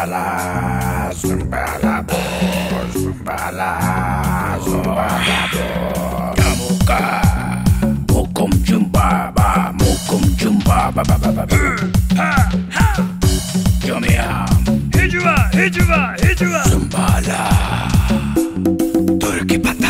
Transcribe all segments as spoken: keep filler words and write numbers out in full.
Zumbala, zumbala bo, zumbala, zumbala bo. Kamuka, mokum jumba ba, mokum jumba ba ba ba ba ba. Ha ha. Jomia. Hijwa, hijwa, hijwa. Zumbala. तुर्की पता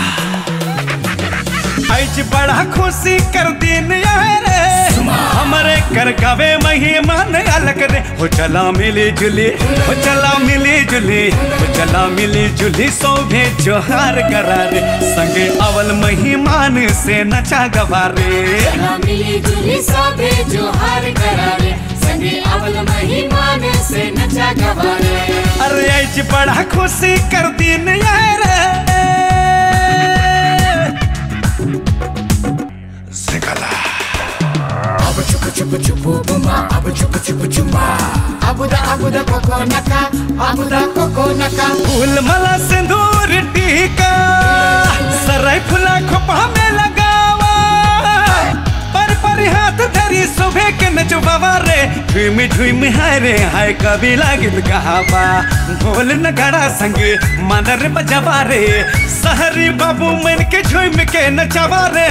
आज बड़ा खुशी कर दिन यार हमारे कर गावे मेहमान अलग रे हो चला मिली जुली हो चला मिली जुली हो चला मिली जुली सोभे जोहार करारे संगे अवल मेहमान से नचा गवारे चला मिली जुली सोभे जोहार करारे संगे अवल मेहमान से नचा गवारे। अरे आज बड़ा खुशी कर दिन यार Abu chupa chupa chupa buma, abu chupa chupa chumba. Abuda abuda koko naka, abuda koko naka. फूल मला सिंदूर टीका सराय फुला खोपा में लगावा पर पर हाथ धरी सुबह के नचवावा रे झुम झुम हाय रे हाय कभी लागिल कहावा ढोल नगाड़ा संग मानर बजावा रे सहरी बाबू मन के झुम के नचावा रे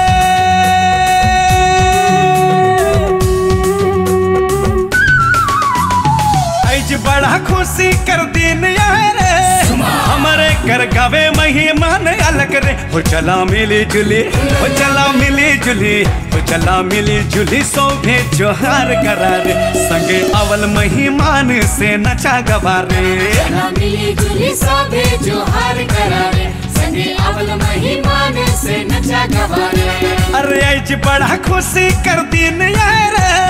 बड़ा खुशी कर दिन यार हमारे कर गावे मेहमान अलग रे हो चला मिली जुली हो चला मिली जुली हो चला मिली जुली सोभे जोहार करारे संगे अवल मेहमान से नचा गवारे चला मिली जुली सोभे जोहार करारे संगे अवल मेहमान से नचा गवारे। अरे आज बड़ा खुशी कर दिन यार